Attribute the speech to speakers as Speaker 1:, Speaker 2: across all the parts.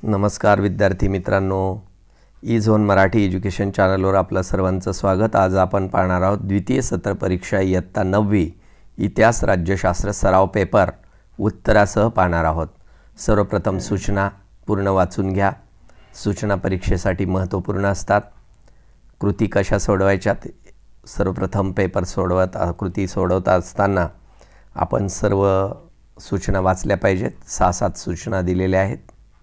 Speaker 1: नमस्कार विद्यार्थी मित्रांनो, ई झोन मराठी एज्युकेशन चॅनलवर आपलं सर्वांचं स्वागत। आज आपण पाहणार आहोत द्वितीय सत्र परीक्षा इयत्ता 9वी इतिहास राज्यशास्त्र सराव पेपर उत्तरासह पाहणार आहोत। सर्वप्रथम सूचना पूर्ण वाचून घ्या। सूचना परीक्षेसाठी महत्त्वपूर्ण असतात। कृती कशा सोडवायच्यात, सर्वप्रथम पेपर कृती सोडवत असताना आपण सर्व सूचना वाचल्या पाहिजेत। 6-7 सूचना दिलेल्या आहेत।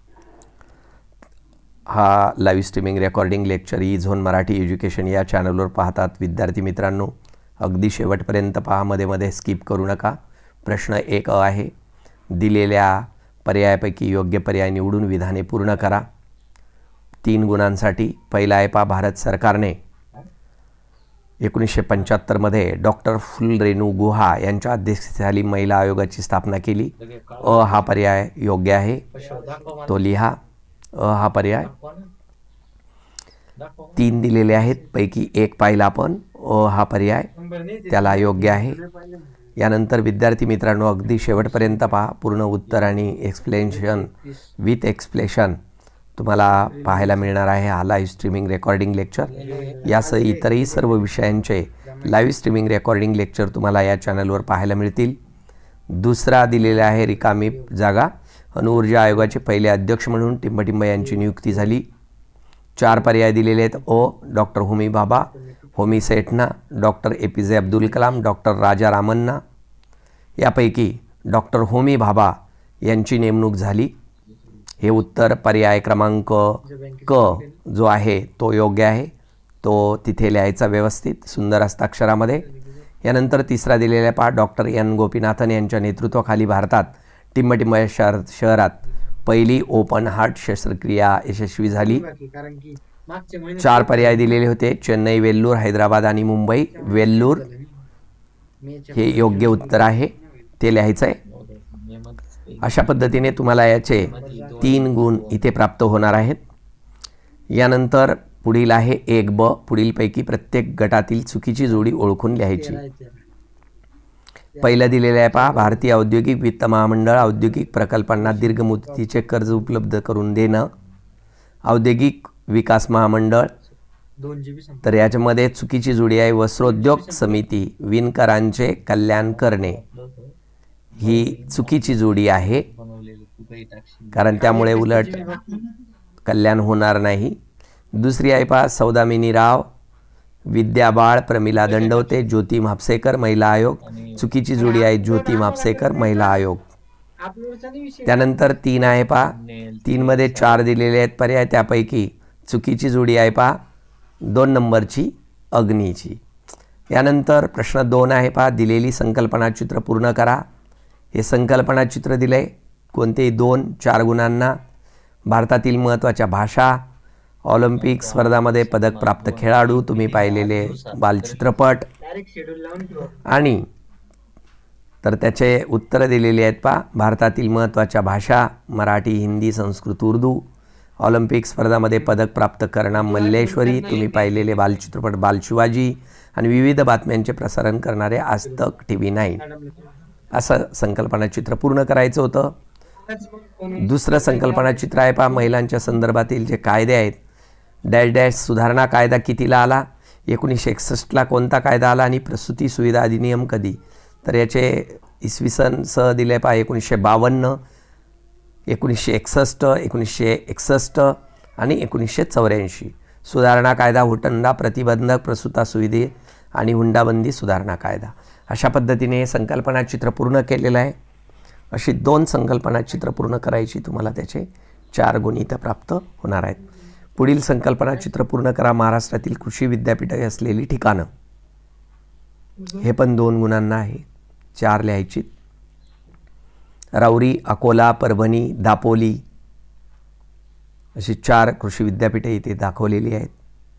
Speaker 1: हा live streaming recording lecture E zone Marathi education या चॅनलवर पाहतात विद्यार्थी मित्रांनो, अगदी शेवटपर्यंत पहा, मध्ये स्किप करू नका। प्रश्न 1 आहे, दिलेल्या पर्यायापैकी योग्य पर्याय निवडून विधाने पूर्ण करा। 3 गुणांसाठी पहिला आहे पहा, भारत सरकारने 1975 मध्ये डॉक्टर फुलरेणू गुहा यांच्या अध्यक्षतेखाली महिला आयोगाची स्थापना केली। हा पर्याय योग्य आहे, तो लिहा। हा पर्याय 3 दिलेले आहेत, पैकी 1 पाहिला आपण। हा पर्याय त्याला योग्य आहे। यानंतर विद्यार्थी मित्रांनो अगदी शेवटपर्यंत पहा, पूर्ण उत्तर आणि एक्सप्लेनेशन विथ एक्सप्लेनेशन तुम्हाला पाहायला मिळणार आहे। हा लाईव्ह स्ट्रीमिंग रेकॉर्डिंग लेक्चर यासह इतरही सर्व विषयांचे लाईव्ह स्ट्रीमिंग रेकॉर्डिंग लेक्चर तुम्हाला या चॅनलवर पाहायला मिळतील। दुसरा दिलेला आहे, रिकामी जागा, अणुऊर्जा आयोगाचे पहिले अध्यक्ष म्हणून टिंबटिंब यांची नियुक्ती झाली। 4 पर्याय दिलेले आहेत। Doctor Homi Bhabha, Homi Sethna, doctor APJ Abdul Kalam, doctor Raja Ramanna. यापैकी डॉक्टर होमी भाभा यांची नेमणूक झाली। हे उत्तर पर्याय क्रमांक क जो आहे तो योग्य आहे, तो तिथे लिहायचा व्यवस्थित सुंदर हस्ताक्षरामध्ये। यानंतर तिसरा दिलेला पहा, डॉक्टर N गोपीनाथन यांच्या नेतृत्वाखाली भारतात टिंबटिंब शहरात पहिली ओपन हार्ट शस्त्रक्रिया यशस्वी झाली। 4 पर्याय दिलेले होते, चेन्नई, वेल्लूर, हैदराबाद आणि मुंबई। वेल्लूर हे योग्य उत्तर आहे, ते लिहायचं आहे। अशा पद्धतीने तुम्हाला याचे 3 गुण इथे प्राप्त होणार आहेत। यानंतर पुढील आहे 1ब, पुढीलपैकी प्रत्येक गटातील चुकीची जोडी ओळखून लिहायची। पहिलं दिलेलं आहे पहा, भारतीय औद्योगिक वित्त महामंडळ औद्योगिक प्रकल्पांना दीर्घ मुदतीचे कर्ज उपलब्ध करून देणं। औद्योगिक विकास महामंडळ, तर याच्यामध्ये चुकीची जोडी आहे वस्त्रोद्योग समिती, विणकरांचे कल्याण करणे। ही चुकीची जोडी आहे, कारण त्यामुळे उलट कल्याण होणार नाही। दुसरी आहे पहा, सौदामिनी राव, विद्या बाळ, प्रमिला दंडवते, ज्योती म्हापसेकर, महिला आयोग। चुकीची जोडी आहे ज्योती म्हापसेकर, महिला आयोग। त्यानंतर 3 आहे पहा, 3 मध्ये 4 दिलेले आहेत पर्याय, त्यापैकी चुकीची जोडी आहे पहा 2 नंबरची, अग्नीची। यानंतर प्रश्न 2 आहे पहा, दिलेली संकल्पना चित्र पूर्ण करा। हे संकल्पना चित्र दिले कोणते 2-4 गुणांना। भारतातील महत्त्वाच्या भाषा, ऑलिम्पिक स्पर्धामध्ये पदक प्राप्त खेळाडू, तुम्ही पाहिलेले बालचित्रपट, आणि तर त्याचे उत्तर दिलेले आहेत पहा, भारतातील महत्त्वाच्या भाषा मराठी, हिंदी, संस्कृत, उर्दू। ऑलिम्पिक स्पर्धामध्ये पदक प्राप्त करणं मल्लेश्वरी, तुम्ही पाहिलेले बालचित्रपट बाल शिवाजी, आणि विविध बातम्यांचे प्रसारण करणारे आज तक TV9। असं संकल्पना चित्र पूर्ण करायचं होतं। दुसरं संकल्पना चित्र आहे पहा, महिलांच्या संदर्भातील जे कायदे आहेत, डॅश सुधारणा कायदा कितीला आला, 1961ला कोणता कायदा आला, आणि प्रसूती सुविधा अधिनियम कधी। तर याचे इसवी सन सह दिले पहा 1952, 1961, 1961 आणि 1984। सुधारणा कायदा, हुंडा प्रतिबंधक, प्रसूता सुविधे आणि हुंडाबंदी सुधारणा कायदा। अशा पद्धतीने संकल्पना चित्र पूर्ण केलेलं आहे। अशी 2 संकल्पना चित्र पूर्ण करायची, तुम्हाला त्याचे 4 गुण इथं प्राप्त होणार आहेत। पुढील संकल्पना चित्र पूर्ण करा, महाराष्ट्रातील कृषी विद्यापीठे असलेली ठिकाणं। हे पण 2 गुणांना आहे, 4 लिहायची। राऊरी, अकोला, परभणी, दापोली अशी 4 कृषी विद्यापीठे इथे दाखवलेली आहेत।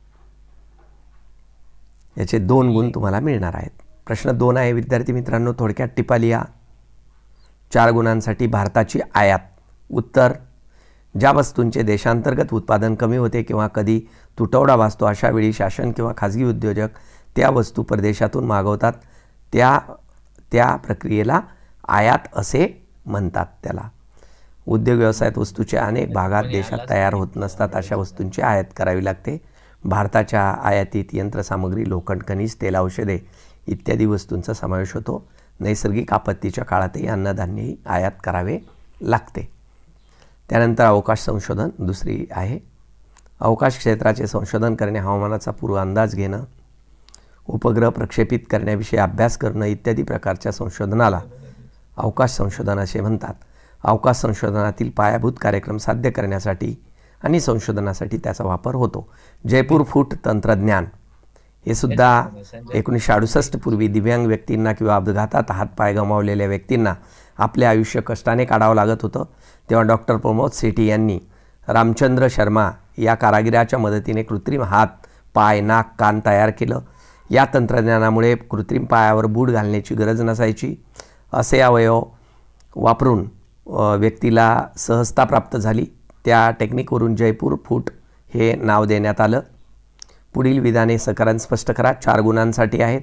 Speaker 1: याचे 2 गुण तुम्हाला मिळणार आहेत। प्रश्न 2 आहे विद्यार्थी मित्रांनो, थोडक्यात टिपा लिहा। 4 गुणांसाठी भारताची आयात। उत्तर, ज्या वस्तूंचे देशांतर्गत उत्पादन कमी होते किंवा कधी तुटवडा भासतो अशा वेळी शासन किंवा खाजगी उद्योजक त्या वस्तू परदेशातून मागवतात, त्या प्रक्रियेला आयात असे म्हणतात त्याला। उद्योग व्यवसायात वस्तूचे अनेक भागात देशात तयार होत नसतात, अशा वस्तूंची आयात करावी लागते. भारताच्या आयातीत यंत्रसामग्री, लोखंड, खनिज तेल, औषधे इत्यादी वस्तूंचा समावेश होतो. नैसर्गिक आपत्तीच्या काळातही अन्नधान्यही आयात करावे लागते. त्यानंतर अवकाश संशोधन दुसरी आहे. अवकाश क्षेत्राचे संशोधन करणे, हवामानाचा पूर्व अंदाज घेणं, उपग्रह प्रक्षेपित करण्याविषयी अभ्यास करणं इत्यादी प्रकारच्या संशोधनाला अवकाश संशोधन असे म्हणतात. अवकाश संशोधनातील पायाभूत कार्यक्रम साध्य करण्यासाठी आणि संशोधनासाठी त्याचा वापर होतो. जयपूर फूट तंत्रज्ञान हे सुद्धा 1968 पूर्वी दिव्यांग व्यक्तींना किंवा अपघातात हातपाय गमावलेल्या व्यक्तींना आपले आयुष्य कष्टाने काढावं लागत होतं, तेव्हा डॉक्टर प्रमोद सेठी यांनी रामचंद्र शर्मा या कारागिराच्या मदतीने कृत्रिम हात, पाय, नाक, कान तयार केलं. या तंत्रज्ञानामुळे कृत्रिम पायावर बूट घालण्याची गरज नसायची. असे अवयव वापरून व्यक्तीला सहजता प्राप्त झाली. त्या टेक्निकवरून जयपूर फूट हे नाव देण्यात आलं. पुढील विधाने सकारण स्पष्ट करा. 4 गुणांसाठी आहेत.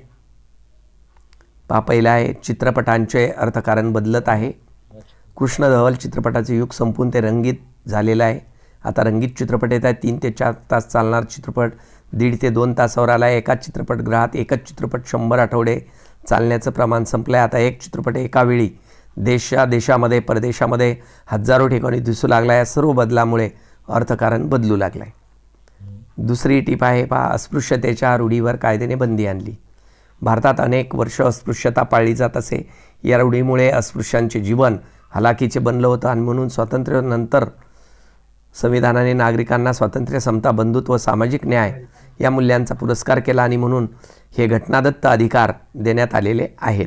Speaker 1: पहिला आहे चित्रपटांचे अर्थकारण बदलत आहे. कृष्ण धवल चित्रपटाचे युग संपून ते रंगीत झालेलं आहे. आता रंगीत चित्रपट येत आहेत. 3 ते 4 तास चालणार चित्रपट 1.5 ते 2 तासावर आला आहे. एकाच चित्रपटगृहात एकच चित्रपट 100 आठवडे चालण्याचं प्रमाण संपलं आहे. आता एक चित्रपट एका वेळी देशामध्ये परदेशामध्ये हजारो ठिकाणी दिसू लागला आहे. सर्व बदलामुळे अर्थकारण बदलू लागलं आहे. दुसरी टीप आहे अस्पृश्यतेच्या रूढीवर कायद्याने बंदी आणली. भारतात अनेक वर्ष अस्पृश्यता पाळली जात असे. या रूढीमुळे अस्पृश्यांचे जीवन हलाखीचे बनलं होतं आणि म्हणून स्वातंत्र्यानंतर संविधानाने नागरिकांना स्वातंत्र्य, समता, बंधुत्व, सामाजिक न्याय या मूल्यांचा पुरस्कार केला आणि म्हणून हे घटनादत्त अधिकार देण्यात आलेले आहेत.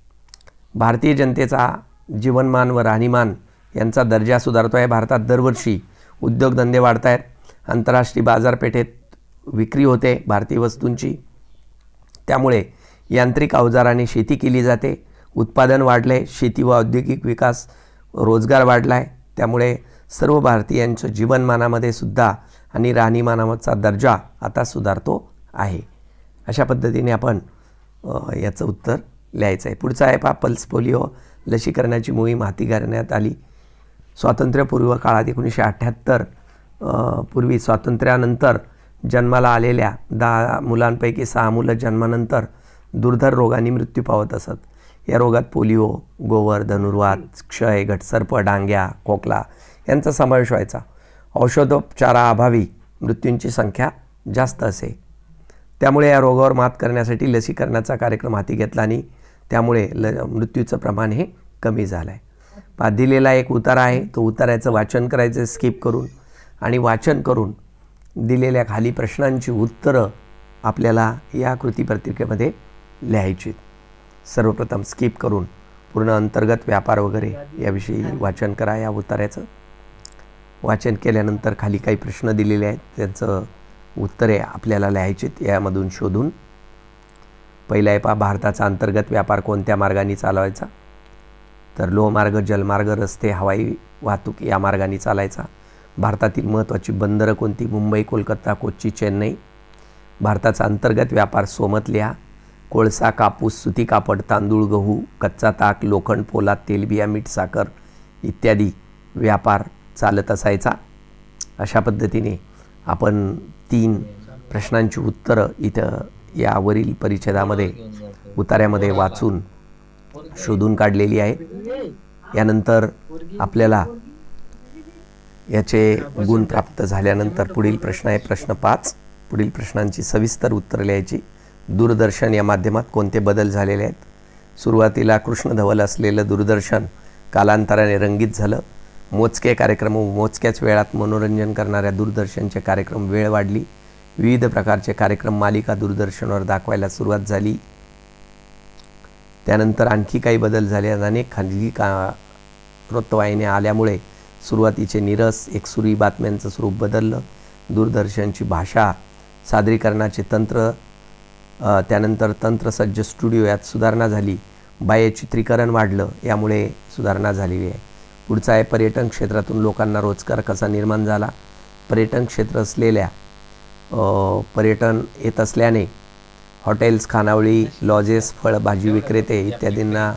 Speaker 1: भारतीय जनतेचा जीवनमान व राहणीमान यांचा दर्जा सुधारतो आहे. भारतात दरवर्षी उद्योगधंदे वाढत आहेत. आंतरराष्ट्रीय बाजारपेठेत विक्री होते भारतीय वस्तूंची. त्यामुळे यांत्रिक अवजाराने शेती केली जाते. उत्पादन वाढले. शेती व औद्योगिक विकास, रोजगार वाढला आहे. त्यामुळे सर्व भारतीयांच्या जीवनमानामध्ये सुद्धा आणि राहणीमानाचा दर्जा आता सुधारतो आहे. अशा पद्धतीने आपण याचं उत्तर लिहायचं आहे. पुढचा आहे पल्स पोलिओ लसीकरणाची मोहीम हाती घेण्यात आली. स्वातंत्र्यपूर्व काळात 1978 पूर्वी स्वातंत्र्यानंतर जन्माला आलेल्या 10 मुलांपैकी 6 मुलं जन्मानंतर दुर्धर रोगांनी मृत्यू पावत असत. या रोगात पोलिओ, गोवर, धनुर्वात, क्षय, घटसर्प, डांग्या, खोकला यांचा समावेश व्हायचा. औषधोपचाराअभावी मृत्यूंची संख्या जास्त असे. त्यामुळे या रोगावर मात करण्यासाठी लसीकरणाचा कार्यक्रम हाती घेतला आणि त्यामुळे मृत्यूचं प्रमाण हे कमी झालं आहे. दिलेला एक उतारा आहे. तो उतार्याचं वाचन करायचं स्किप करून आणि वाचन करून दिलेल्या खाली प्रश्नांची उत्तरं आपल्याला या कृतीपत्रिकेमध्ये लिहायची. सर्वप्रथम स्किप करून पूर्ण अंतर्गत व्यापार वगैरे याविषयी वाचन करा. या उतार्याचं वाचन केल्यानंतर खाली काही प्रश्न दिलेले आहेत, त्यांचं उत्तरे आपल्याला लिहायचीत यामधून शोधून. पहिला आहे भारताचा अंतर्गत व्यापार कोणत्या मार्गाने चालवायचा? तर लोहमार्ग, जलमार्ग, रस्ते, हवाई वाहतूक या मार्गाने चालायचा. भारतातील महत्त्वाची बंदरं कोणती? मुंबई, कोलकाता, कोच्ची, चेन्नई. भारताचा अंतर्गत व्यापार सोमत लिहा. कोळसा, कापूस, सुती कापड, तांदूळ, गहू, कच्चा ताक, लोखंड, पोलाद, तेलबिया, मीठ, साखर इत्यादी व्यापार चालत असायचा. अशा पद्धतीने आपण 3 प्रश्नांची उत्तरं इथं यावरील परिच्छेदामध्ये उतार्यामध्ये वाचून शोधून काढलेली आहेत. यानंतर आपल्याला याचे गुण प्राप्त झाल्यानंतर पुढील प्रश्न आहे प्रश्न 5. पुढील प्रश्नांची सविस्तर उत्तरं लिहायची. दूरदर्शन या माध्यमात कोणते बदल झालेले आहेत? सुरुवातीला कृष्णधवल असलेलं दूरदर्शन कालांतराने रंगीत झालं. मोजके कार्यक्रम व मोजक्याच वेळात मनोरंजन करणाऱ्या दूरदर्शनचे कार्यक्रम वेळ वाढली. विविध प्रकारचे कार्यक्रम मालिका दूरदर्शनवर दाखवायला सुरुवात झाली. त्यानंतर आणखी काही बदल झाले. अनेक खाजगी वृत्तवाहिन्या आल्यामुळे सुरुवातीचे नीरस एकसुरी बातम्यांचं स्वरूप बदललं. दूरदर्शनची भाषा, सादरीकरणाचे तंत्र, त्यानंतर तंत्रसज्ज स्टुडिओ यात सुधारणा झाली. बाह्य चित्रीकरण वाढलं, यामुळे सुधारणा झालेली आहे. पुढचा आहे पर्यटन क्षेत्रातून लोकांना रोजगार कसा निर्माण झाला? पर्यटन क्षेत्र असलेल्या पर्यटन येत असल्याने हॉटेल्स, खानावळी, लॉजेस, फळ भाजी विक्रेते इत्यादींना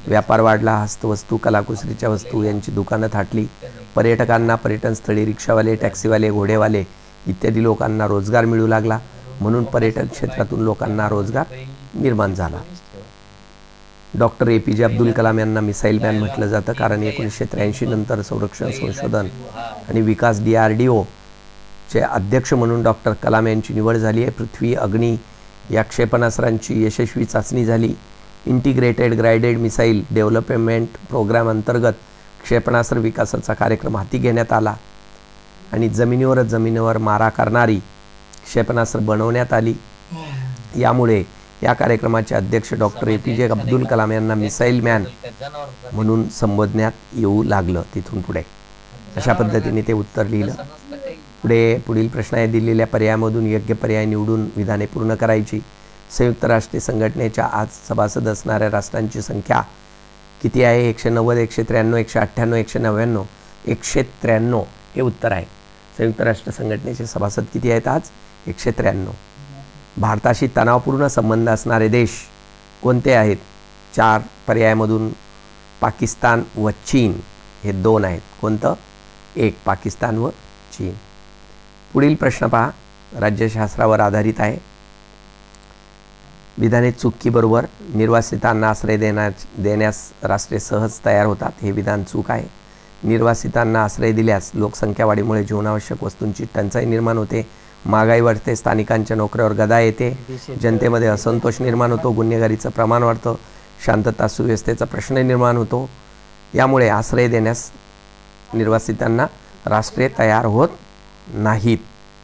Speaker 1: व्यापार वाढला, हस्तवस्तू, कलाकुसरीच्या वस्तू यांची दुकानं थाटली, पर्यटकांना पर्यटनस्थळी रिक्षावाले, टॅक्सीवाले, घोडेवाले इत्यादी लोकांना रोजगार मिळू लागला, म्हणून पर्यटन क्षेत्रातून लोकांना रोजगार निर्माण झाला. डॉक्टर APJ अब्दुल कलाम यांना मिसाईल मॅन म्हटलं जातं, कारण 1983 नंतर संरक्षण संशोधन आणि विकास DRDO चे अध्यक्ष म्हणून डॉक्टर कलाम यांची निवड झाली आहे. पृथ्वी, अग्नी या क्षेपणास्त्रांची यशस्वी चाचणी झाली. Integrated guided missile development programme अंतर्गत क्षेपणास्त्र विकासाचा कार्यक्रम हाती घेण्यात आला आणि जमिनीवर मारा करणारी क्षेपणास्त्र बनवण्यात आली. यामुळे या कार्यक्रमाचे अध्यक्ष डॉक्टर APJ अब्दुल कलाम यांना मिसाईल मॅन म्हणून संबोधण्यात येऊ लागलं. तिथून पुढे अशा पद्धतीने ते उत्तर लिहिलं. पुढील प्रश्न आहे, दिलेल्या पर्यायामधून योग्य पर्याय निवडून विधाने पूर्ण करायची. संयुक्त राष्ट्र संघटनेच्या आज सभासद असणाऱ्या राष्ट्रांची संख्या किती आहे? 190, 193, 198, 199, 193 हे उत्तर आहे. संयुक्त राष्ट्र संघटनेचे सभासद किती आहेत आज? 193. भारताशी तणावपूर्ण संबंध असणारे देश कोणते आहेत? 4 पर्यायामधून पाकिस्तान व चीन हे 2 आहेत. कोणतं? 1 पाकिस्तान व चीन. पुढील प्रश्न पहा, राज्यशास्त्रावर आधारित आहे. विधाने चूक की बरोबर? निर्वासितांना आश्रय देण्यास राष्ट्रे सहज तयार होतात, हे विधान चूक आहे. निर्वासितांना आश्रय दिल्यास लोकसंख्या वाढीमुळे जीवनावश्यक वस्तूंची टंचाई निर्माण होते, महागाई वाढते, स्थानिकांच्या नोकऱ्यावर गदा येते, जनतेमध्ये असंतोष निर्माण होतो, गुन्हेगारीचं प्रमाण वाढतं, शांतता सुव्यवस्थेचा प्रश्न निर्माण होतो. यामुळे आश्रय देण्यास निर्वासितांना राष्ट्रे तयार होत नाहीत.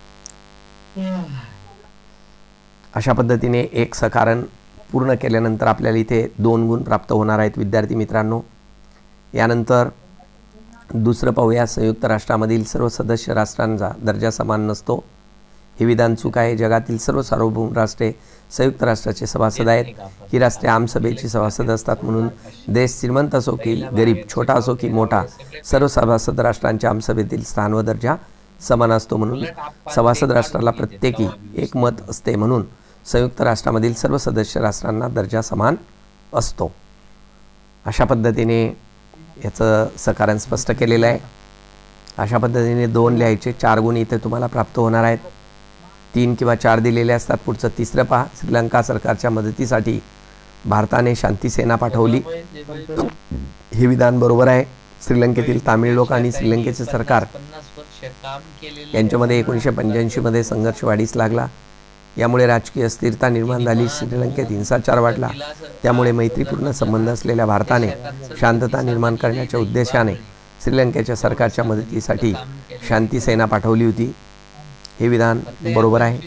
Speaker 1: अशा पद्धतीने एक सकारण पूर्ण केल्यानंतर आपल्याला इथे 2 गुण प्राप्त होणार आहेत विद्यार्थी मित्रांनो. यानंतर दुसरं पाहूया, संयुक्त राष्ट्रामधील सर्व सदस्य राष्ट्रांचा दर्जा समान नसतो, हे विधान चूक आहे. जगातील सर्व सार्वभौम राष्ट्रे संयुक्त राष्ट्राचे सभासद आहेत. ही राष्ट्रे आमसभेची सभासद असतात, म्हणून देश श्रीमंत असो की गरीब, छोटा असो की मोठा, सर्व सभासद राष्ट्रांच्या आमसभेतील स्थान व दर्जा समान असतो, म्हणून सभासद राष्ट्राला प्रत्येकी एक मत असते, म्हणून संयुक्त राष्ट्रामधील सर्व सदस्य राष्ट्रांना दर्जा समान असतो. अशा पद्धतीने याचं सकारण स्पष्ट केलेलं आहे. अशा पद्धतीने 2 लिहायचे, 4 गुण इथे तुम्हाला प्राप्त होणार आहेत. 3 किंवा 4 दिलेले असतात. पुढचं तिसरं पहा, श्रीलंका सरकारच्या मदतीसाठी भारताने शांतीसेना पाठवली, हे विधान बरोबर आहे. श्रीलंकेतील तामिळ लोक आणि श्रीलंकेचे सरकार यांच्यामध्ये 1985 मध्ये संघर्ष वाढीस लागला. यामुळे राजकीय अस्थिरता निर्माण झाली, श्रीलंकेत हिंसाचार वाढला. त्यामुळे मैत्रीपूर्ण संबंध असलेल्या भारताने शांतता निर्माण करण्याच्या उद्देशाने श्रीलंकेच्या सरकारच्या मदतीसाठी शांतीसेना पाठवली होती, हे विधान बरोबर आहे.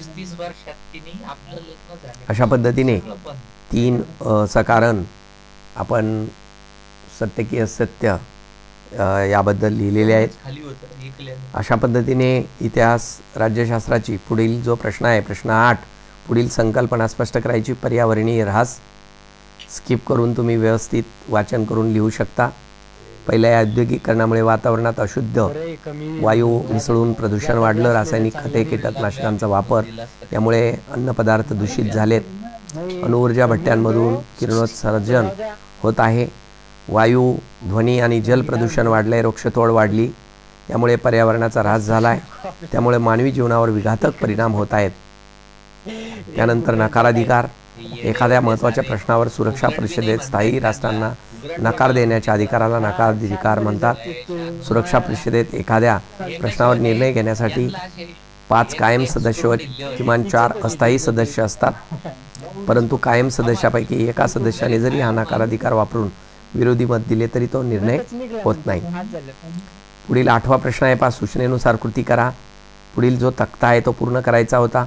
Speaker 1: अशा पद्धतीने 3 सकारण आपण सत्य की असत्य याबद्दल लिहिलेले आहेत. अशा पद्धतीने इतिहास राज्यशास्त्राची पुढील जो प्रश्न आहे, प्रश्न 8, पुढील संकल्पना स्पष्ट करायची. पर्यावरणीय ऱ्हास स्किप करून तुम्ही व्यवस्थित वाचन करून लिहू शकता. पहिल्या औद्योगिकीकरणामुळे वातावरणात अशुद्ध वायू मिसळून प्रदूषण वाढलं. रासायनिक खते, कीटकनाशकांचा वापर यामुळे अन्नपदार्थ दूषित झालेत. अणुऊर्जा भट्ट्यांमधून किरणोत्सर्जन होत आहे. वायू, ध्वनी आणि जल प्रदूषण वाढले. वृक्षतोड वाढली, त्यामुळे पर्यावरणाचा ऱ्हास झाला आहे. त्यामुळे मानवी जीवनावर विघातक परिणाम होत आहेत. त्यानंतर नकाराधिकार, एखाद्या महत्त्वाच्या प्रश्नावर सुरक्षा परिषदेत स्थायी राष्ट्रांना नकार देण्याच्या अधिकाराला नकाराधिकार म्हणतात. सुरक्षा परिषदेत एखाद्या प्रश्नावर निर्णय घेण्यासाठी 5 कायम सदस्य व किमान 4 अस्थायी सदस्य असतात. परंतु कायम सदस्यापैकी एका सदस्याने जरी हा नकाराधिकार वापरून विरोधी मत दिले तरी तो निर्णय होत नाही. पुढील 8वा प्रश्न आहे, सूचनेनुसार कृती करा. पुढील जो तक्ता आहे तो पूर्ण करायचा होता.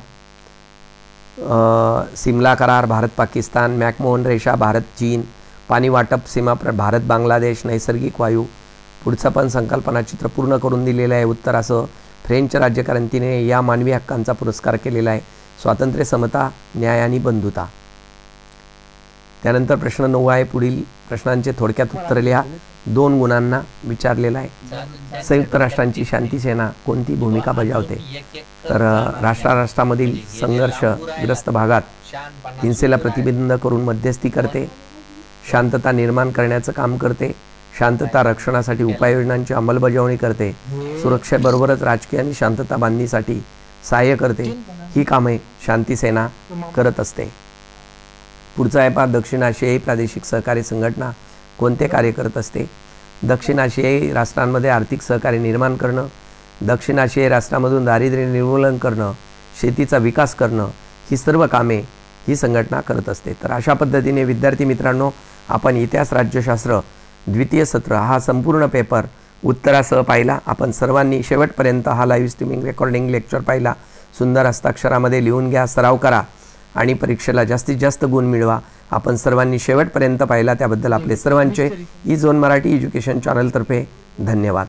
Speaker 1: सिमला करार, भारत पाकिस्तान, मॅकमोहन रेषा, भारत चीन, पाणी वाटप सीमा, भारत बांगलादेश, नैसर्गिक वायू. पुढचं पण संकल्पना चित्र पूर्ण करून दिलेलं आहे. उत्तर असं, फ्रेंच राज्यक्रांतीने या मानवी हक्कांचा पुरस्कार केलेला आहे. स्वातंत्र्य, समता, न्याय आणि बंधुता. त्यानंतर प्रश्न 9 आहे. पुढील प्रश्नांचे थोडक्यात उत्तर लिहा. 2 गुणांना विचारलेला आहे. संयुक्त राष्ट्रांची शांतीसेना कोणती भूमिका बजावते? तर राष्ट्रामधील संघर्षग्रस्त भागात हिंसेला प्रतिबंध करून मध्यस्थी करते. शांतता निर्माण करण्याचं काम करते, शांतता रक्षणासाठी उपाययोजनांची अंमलबजावणी करते, सुरक्षेबरोबरच राजकीय आणि शांतता बांधणीसाठी सहाय्य करते. ही कामे शांतीसेना करत असते. पुढचा आहे पहा, दक्षिण आशियाई प्रादेशिक सहकारी संघटना कोणते कार्य करत असते. दक्षिण आशियाई राष्ट्रांमध्ये आर्थिक सहकार्य निर्माण करणं, दक्षिण आशियाई राष्ट्रांमधून दारिद्र्य निर्मूलन करणं, शेतीचा विकास करणं, ही सर्व कामे ही संघटना करत असते. तर अशा पद्धतीने विद्यार्थी मित्रांनो, आपण इतिहास राज्यशास्त्र द्वितीय सत्र हा संपूर्ण पेपर उत्तरासह पाहिला. आपण सर्वांनी शेवटपर्यंत हा लाईव्ह स्ट्रीमिंग रेकॉर्डिंग लेक्चर पाहिला. सुंदर हस्ताक्षरामध्ये लिहून घ्या, सराव करा आणि परीक्षेला जास्तीत जास्त गुण मिळवा. आपण सर्वांनी शेवटपर्यंत पाहिला त्याबद्दल आपले सर्वांचे ई झोन मराठी एज्युकेशन चॅनलतर्फे धन्यवाद.